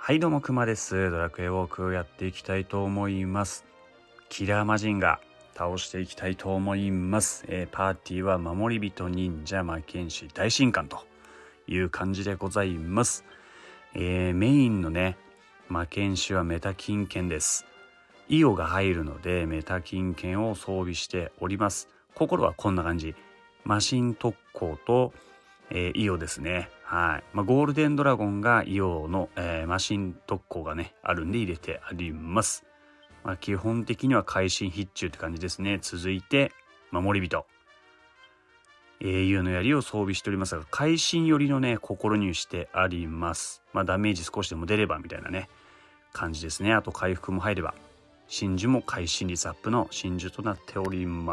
はいどうもくまです。ドラクエウォークをやっていきたいと思います。キラーマジンガ倒していきたいと思います。パーティーは守り人忍者魔剣士大神官という感じでございます。メインのね魔剣士はメタ金剣です。イオが入るのでメタ金剣を装備しております。心はこんな感じ。マシン特攻とイオですね。はい。ゴールデンドラゴンがイオの、マシン特攻がね、あるんで入れてあります。基本的には会心必中って感じですね。続いて、守り人。英雄の槍を装備しておりますが、会心寄りのね、心にしてあります。ダメージ少しでも出ればみたいなね、感じですね。あと回復も入れば、真珠も会心率アップの真珠となっております。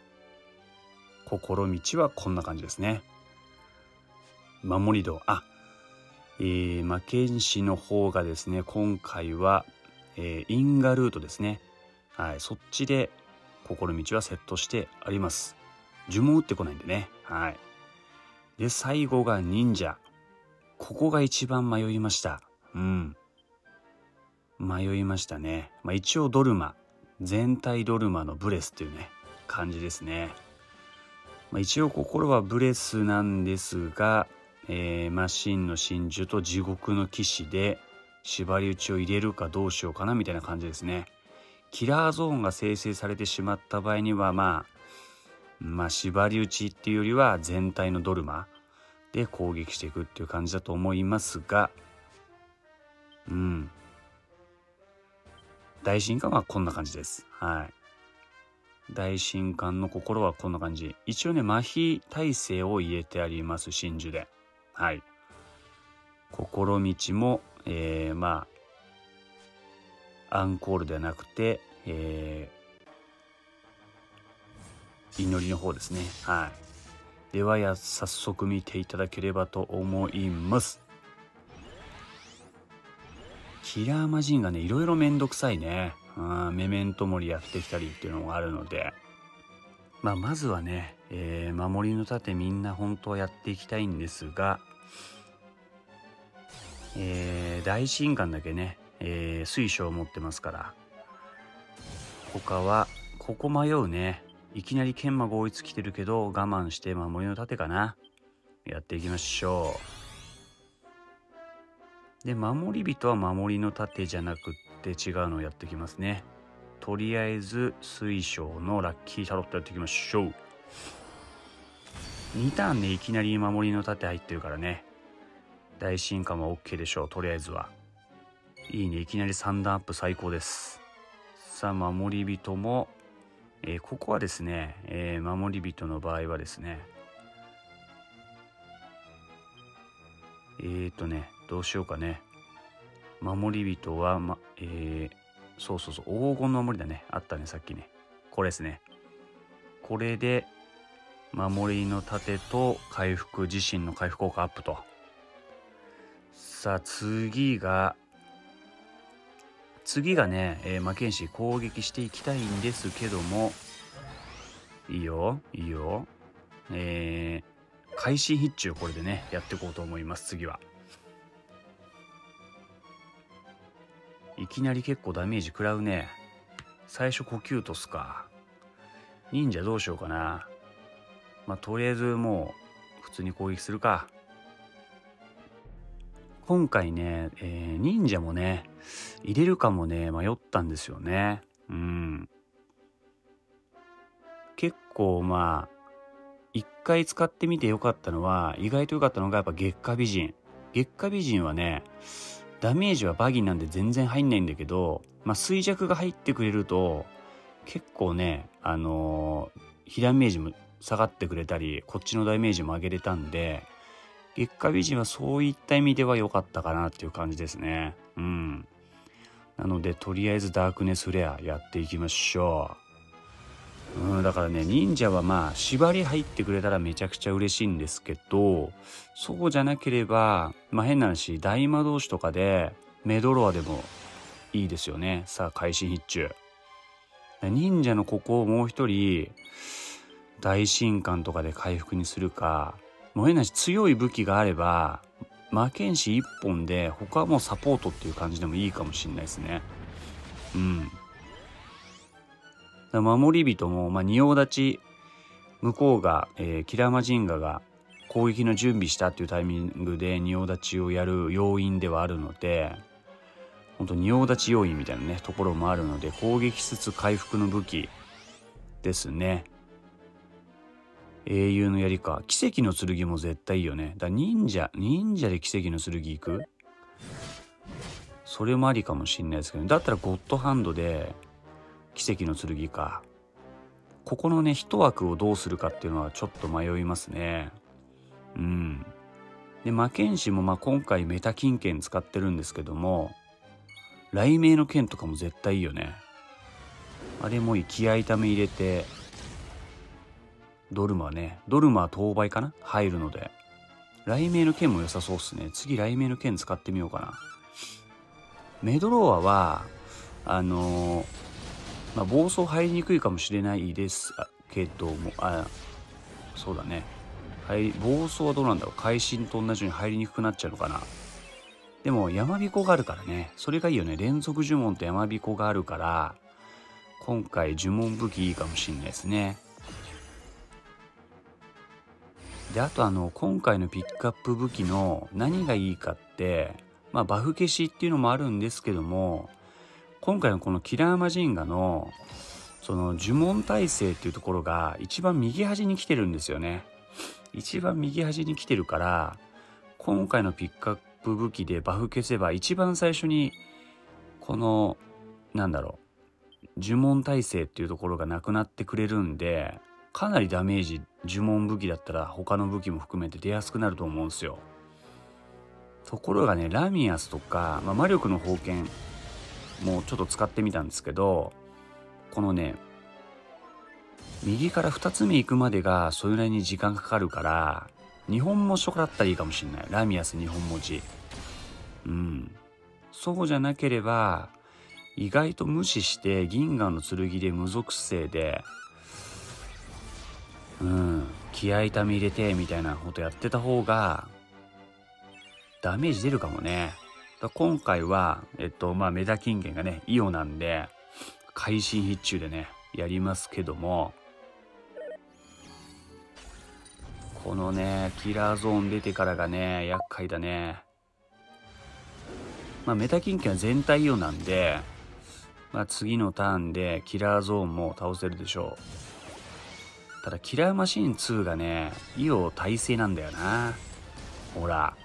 心道はこんな感じですね。守り戸魔剣士の方がですね今回は、インガルートですね。はい、そっちで心道はセットしてあります。呪文打ってこないんでね。はい。で最後が忍者。ここが一番迷いました。迷いましたね。一応ドルマ全体ドルマのブレスっていうね感じですね。一応心はブレスなんですがマシンの真珠と地獄の騎士で縛り打ちを入れるかどうしようかなみたいな感じですね。キラーゾーンが生成されてしまった場合には縛り打ちっていうよりは全体のドルマで攻撃していくっていう感じだと思いますが、大神官はこんな感じです。はい。大神官の心はこんな感じ。一応ね麻痺耐性を入れてあります真珠で。はい。心道も、アンコールではなくて、祈りの方ですね。はい。では早速見ていただければと思います。キラーマジンがね、いろいろめんどくさいね。メメントモリやってきたりっていうのがあるので。まずはね、守りの盾みんな本当はやっていきたいんですが、大神官だけね、水晶を持ってますから他はここ迷うね。いきなり研磨合一来てるけど我慢して守りの盾かな。やっていきましょう。で守り人は守りの盾じゃなくって違うのをやってきますね。とりあえず水晶のラッキータロットやっていきましょう。2ターンねいきなり守りの盾入ってるからね大進化も OK でしょう。とりあえずはいいね。いきなり3段アップ最高です。さあ守り人も、ここはですね、守り人の場合はですねどうしようかね。守り人はそう黄金の守りだね。あったねさっきね。これですね。これで守りの盾と回復自身の回復効果アップと。さあ次がね、魔剣士攻撃していきたいんですけどもいいよ会心必中これでねやっていこうと思います。次はいきなり結構ダメージ食らうね。最初呼吸とすか。忍者どうしようかな。とりあえずもう普通に攻撃するか。今回ね、忍者もね入れるかもね迷ったんですよね。結構一回使ってみてよかったのは意外と良かったのがやっぱ月下美人。月下美人はねダメージはバギーなんで全然入んないんだけど、衰弱が入ってくれると結構ね被ダメージも下がってくれたりこっちのダメージも上げれたんで月下美人はそういった意味では良かったかなっていう感じですね。なのでとりあえずダークネスフレアやっていきましょう。だからね忍者は縛り入ってくれたらめちゃくちゃ嬉しいんですけどそうじゃなければ変な話大魔導士とかでメドロアでもいいですよね。さあ会心必中。忍者のここをもう一人大神官とかで回復にするかもう変な話強い武器があれば魔剣士1本で他はもうサポートっていう感じでもいいかもしれないですね。うん。守り人も、仁王立ち、向こうが、キラーマジンガが攻撃の準備したっていうタイミングで仁王立ちをやる要因ではあるので、本当仁王立ち要因みたいなねところもあるので、攻撃しつつ回復の武器ですね。英雄の槍か。奇跡の剣も絶対いいよね。忍者で奇跡の剣いく？それもありかもしんないですけど、だったらゴッドハンドで奇跡の剣か。ここのね一枠をどうするかっていうのはちょっと迷いますね。うん。で魔剣士も今回メタ金剣使ってるんですけども、雷鳴の剣とかも絶対いいよね。あれも気合ため入れて、ドルマは当倍かな入るので、雷鳴の剣も良さそうっすね。次雷鳴の剣使ってみようかな。メドローアは暴走入りにくいかもしれないですけども、そうだね。暴走はどうなんだろう。会心と同じように入りにくくなっちゃうのかな。でも山彦があるからね、それがいいよね。連続呪文と山彦があるから、今回呪文武器いいかもしんないですね。であと今回のピックアップ武器の何がいいかって、バフ消しっていうのもあるんですけども、今回のこのキラーマジンガのその呪文耐性っていうところが一番右端に来てるんですよね。一番右端に来てるから、今回のピックアップ武器でバフ消せば一番最初にこの呪文耐性っていうところがなくなってくれるんで、かなりダメージ呪文武器だったら他の武器も含めて出やすくなると思うんですよ。ところがね、ラミアスとか、魔力の宝剣もちょっと使ってみたんですけど、このね右から2つ目行くまでがそれなりに時間かかるから、2本持ちとかだったらいいかもしれない。ラミアス2本持ち。そうじゃなければ意外と無視して銀河の剣で無属性で気合痛み入れてみたいなことやってた方がダメージ出るかもね。今回はメタ金剣がねイオなんで会心必中でねやりますけども、このねキラーゾーン出てからがね厄介だね。メタ金剣は全体イオなんで、次のターンでキラーゾーンも倒せるでしょう。ただキラーマシーン2がねイオ耐性なんだよな。ほら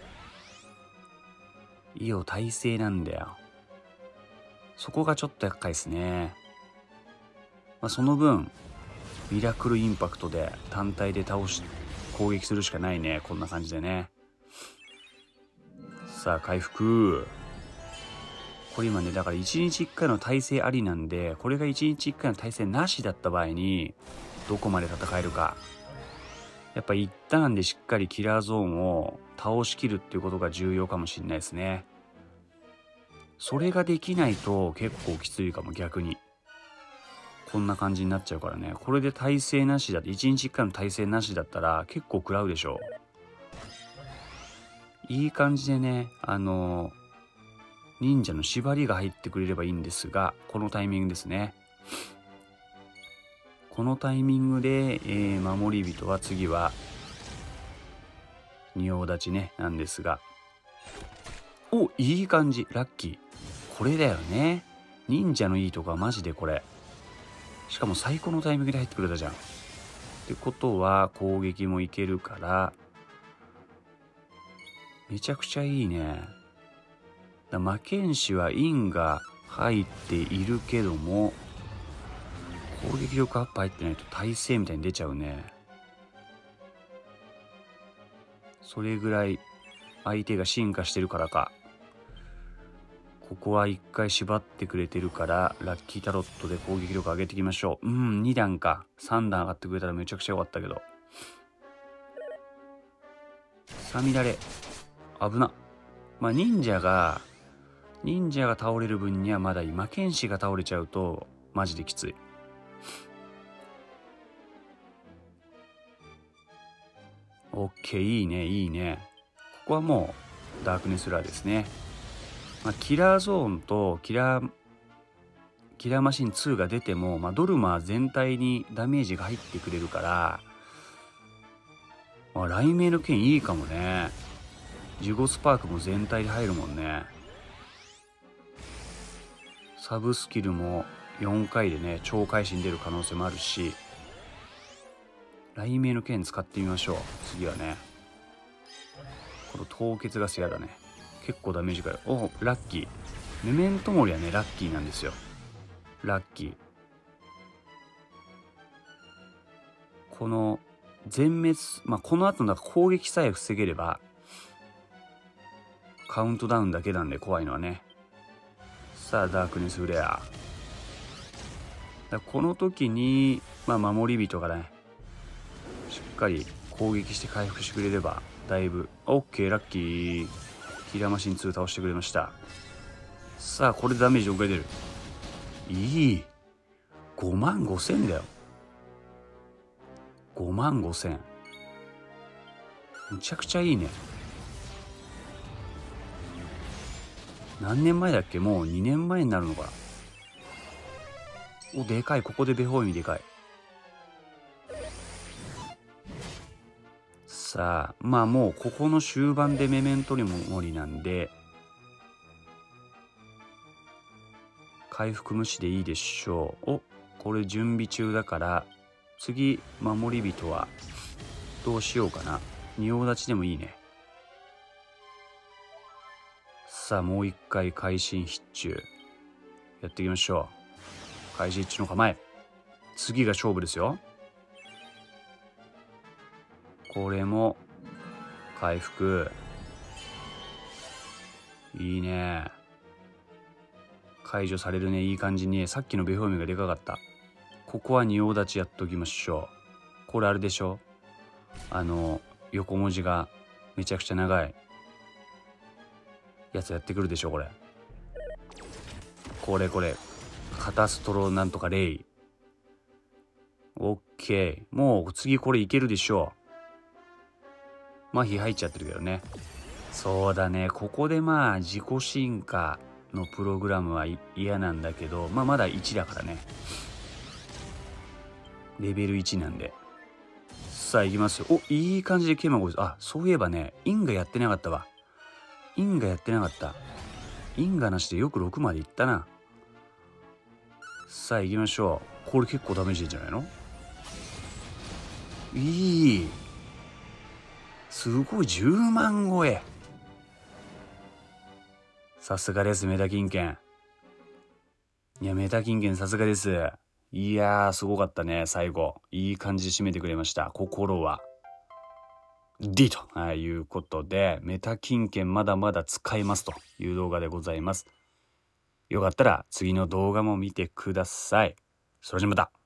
イオ耐性なんだよ。そこがちょっと厄介ですね。その分ミラクルインパクトで単体で攻撃するしかないね。こんな感じでね。さあ回復。これ今ねだから1日1回の耐性ありなんで、これが1日1回の耐性なしだった場合にどこまで戦えるか。やっぱ一旦でしっかりキラーゾーンを倒しきるっていうことが重要かもしれないですね。それができないと結構きついかも。逆にこんな感じになっちゃうからね。これで耐性なしだって1日1回の耐性なしだったら結構食らうでしょう。いい感じでね忍者の縛りが入ってくれればいいんですが、このタイミングですね。このタイミングで、守り人は次は仁王立ちねなんですが、いい感じ。ラッキー。これだよね。忍者のいいとこはマジでこれ。しかも最高のタイミングで入ってくれたじゃん。ってことは攻撃もいけるからめちゃくちゃいいね。魔剣士は印が入っているけども攻撃力アップ入ってないと耐性みたいに出ちゃうね。それぐらい相手が進化してるからか。ここは一回縛ってくれてるからラッキータロットで攻撃力上げていきましょう。2段か3段上がってくれたらめちゃくちゃ良かったけど。さみだれ危な。忍者が倒れる分にはまだいい。魔剣士が倒れちゃうとマジできつい。オッケー、いいねいいね。ここはもダークネスラーですね。キラーゾーンとキラーマシン2が出ても、ドルマ全体にダメージが入ってくれるから、雷鳴の剣いいかもね。ジゴスパークも全体で入るもんね。サブスキルも4回でね超会心出る可能性もあるし、雷鳴の剣使ってみましょう。次はね、この凍結ガスやだね。結構ダメージがある。お、ラッキー。メメントモリはねラッキーなんですよ。ラッキー。この全滅、この後の攻撃さえ防げればカウントダウンだけなんで怖いのはね。さあダークネスフレア。この時に守り人がねしっかり攻撃して回復してくれればだいぶ OK。 ラッキー。キラーマシン2倒してくれました。さあこれでダメージどんくらい出る。いい、55000だよ。55000、むちゃくちゃいいね。何年前だっけ。もう2年前になるのか。お、でかい。ここでベホイミでかい。さあもうここの終盤でメメントモリなんで回復無視でいいでしょう。お、これ準備中だから次守り人はどうしようかな。仁王立ちでもいいね。さあもう一回会心必中やっていきましょう。会心必中の構え。次が勝負ですよ。これも回復いいね。解除されるね。いい感じに。さっきのベホイミがでかかった。ここは仁王立ちやっときましょう。これあれでしょ、横文字がめちゃくちゃ長いやつやってくるでしょ。これカタストロなんとかレイ。オッケー。もう次これいけるでしょう。麻痺入っちゃってるけどね。そうだね。ここで自己進化のプログラムは嫌なんだけど、まだ1だからね。レベル1なんで。さあ行きますよ。お、いい感じでケマゴです。あ、そういえばね、インガやってなかったわ。インガなしでよく6までいったな。さあ行きましょう。これ結構ダメージいいんじゃないの。いい。すごい、10万超え。さすがです、メタ金券。いや、メタ金券さすがです。いやー、すごかったね、最後。いい感じで締めてくれました。心は。D ということで、メタ金券まだまだ使えますという動画でございます。よかったら次の動画も見てください。それじゃまた。